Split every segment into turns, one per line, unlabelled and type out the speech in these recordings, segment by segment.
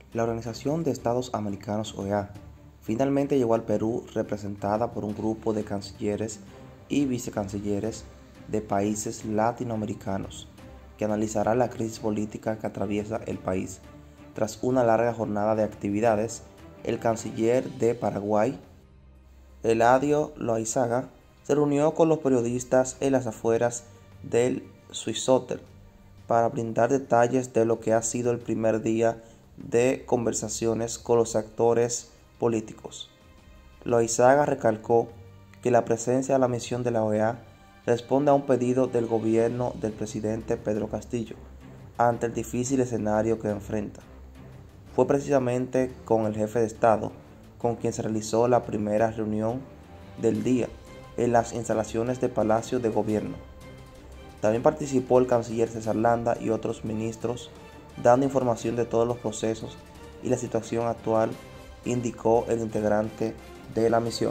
La Organización de Estados Americanos (OEA) finalmente llegó al Perú representada por un grupo de cancilleres y vicecancilleres de países latinoamericanos que analizará la crisis política que atraviesa el país. Tras una larga jornada de actividades, el canciller de Paraguay, Eladio Loaizaga, se reunió con los periodistas en las afueras del Swissotel para brindar detalles de lo que ha sido el primer día de conversaciones con los actores políticos. Loaizaga recalcó que la presencia de la misión de la OEA responde a un pedido del gobierno del presidente Pedro Castillo ante el difícil escenario que enfrenta. Fue precisamente con el jefe de Estado con quien se realizó la primera reunión del día en las instalaciones del Palacio de Gobierno. También participó el canciller César Landa y otros ministros dando información de todos los procesos y la situación actual, indicó el integrante de la misión.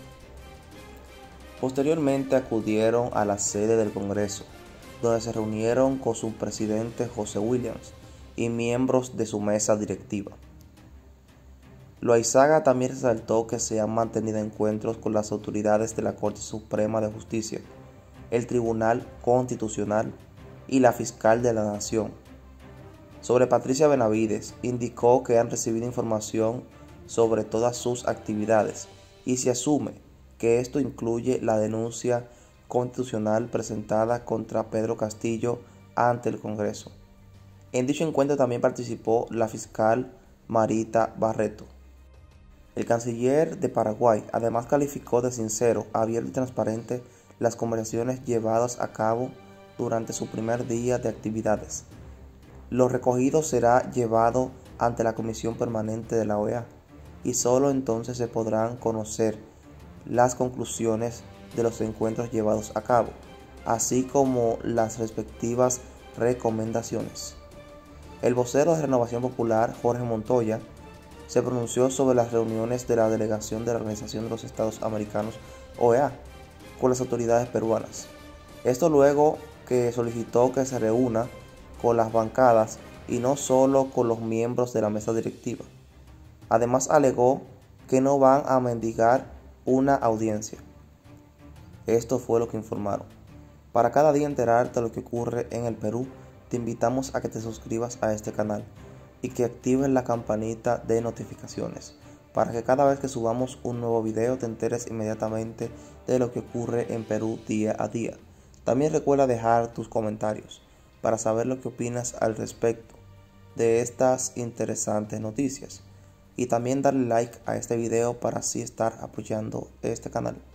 Posteriormente acudieron a la sede del Congreso, donde se reunieron con su presidente José Williams y miembros de su mesa directiva. Loaizaga también resaltó que se han mantenido encuentros con las autoridades de la Corte Suprema de Justicia, el Tribunal Constitucional y la Fiscal de la Nación. Sobre Patricia Benavides, indicó que han recibido información sobre todas sus actividades y se asume que esto incluye la denuncia constitucional presentada contra Pedro Castillo ante el Congreso. En dicho encuentro también participó la fiscal Marita Barreto. El canciller de Paraguay además calificó de sincero, abierto y transparente las conversaciones llevadas a cabo durante su primer día de actividades. Lo recogido será llevado ante la Comisión Permanente de la OEA y solo entonces se podrán conocer las conclusiones de los encuentros llevados a cabo, así como las respectivas recomendaciones. El vocero de Renovación Popular, Jorge Montoya, se pronunció sobre las reuniones de la delegación de la Organización de los Estados Americanos (OEA) con las autoridades peruanas. Esto luego que solicitó que se reúna con las bancadas y no solo con los miembros de la mesa directiva. Además alegó que no van a mendigar una audiencia. Esto fue lo que informaron. Para cada día enterarte de lo que ocurre en el Perú, te invitamos a que te suscribas a este canal y que actives la campanita de notificaciones para que cada vez que subamos un nuevo video te enteres inmediatamente de lo que ocurre en Perú día a día. También recuerda dejar tus comentarios para saber lo que opinas al respecto de estas interesantes noticias y también darle like a este video para así estar apoyando este canal.